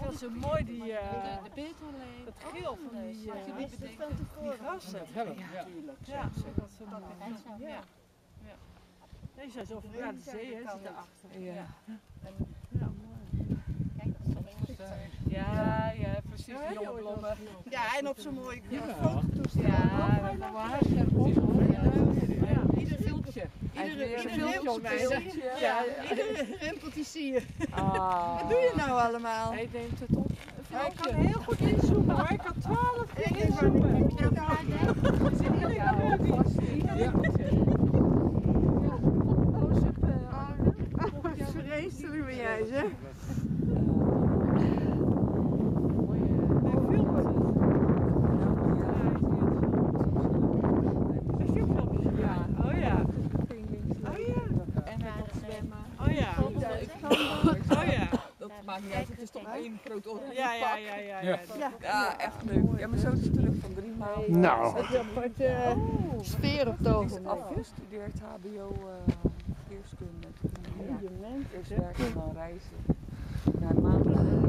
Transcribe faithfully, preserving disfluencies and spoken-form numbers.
was zo mooi, die, uh, de, de beetallee. dat geel van die, uh, uh, die, die grassen. Helm, ja. Ja, dat was zo mooi. Ja. Ja. Nee, zijn zo over ja, de zee, hè, zit daarachter. Ja. Ja. Ja, ja, precies, die jonge bloemen. Ja, en op zo'n mooie Ja, fototoestel. ja, dat was hartstikke ja. Ieder filmpje. Iedere, iedere rimpeltje. Ja, iedere rimpeltje zie je. Ah. Wat doe je nou allemaal? Hij neemt het op. Ja, ik kan heel goed inzoomen hoor, ik kan twaalf keer inzoomen. Heb je nou vreselijk ben jij, zeg. Oh ja. En hij gaat zwemmen. Oh ja. Oh ja. Dat maakt niet uit, het is toch één groot oranje Ja, ja, pak. ja, ja, ja. Ja. Ja, echt leuk. Ja, mijn zoon is terug van drie maanden. Nou. Heb je apart uh, sfeer op het Hij is ogenblik? afgestudeerd H B O uh, eerstkunde. Ja. Eerst werken en dan reizen. Na een maand